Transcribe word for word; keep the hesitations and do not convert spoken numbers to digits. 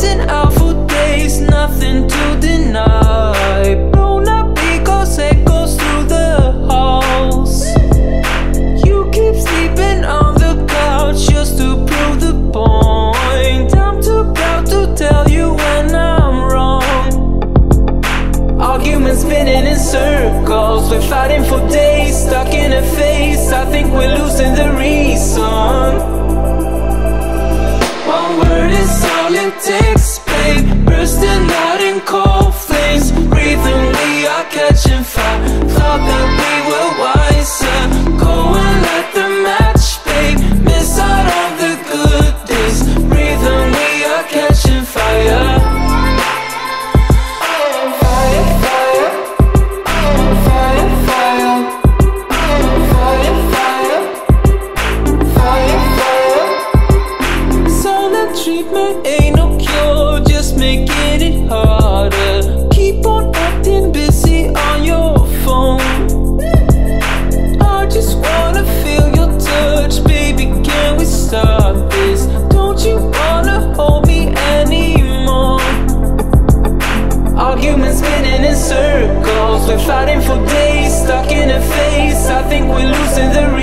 acting out for days, nothing to deny. Blown up because echoes through the halls. You keep sleeping on the couch just to prove the point. I'm too proud to tell you when I'm wrong. Arguments spinning in circles, we're fighting for days, stuck in a phase. I think we're losing the reason. One word is all it takes, babe. Bursting out in cold flames, breathing, we are catching fire. Thought that we were wiser. Go and light the match, babe. Miss out on the good days. Breathing, we are catching fire. Fire, fire. Fire, fire. Fire, fire. Fire, fire. Silent treatment ain't no cure, just making it harder. Keep on acting busy on your phone. I just wanna feel your touch, baby, can we stop this? Don't you wanna hold me anymore? Arguments spinning in circles, we're fighting for days, stuck in a phase. I think we're losing the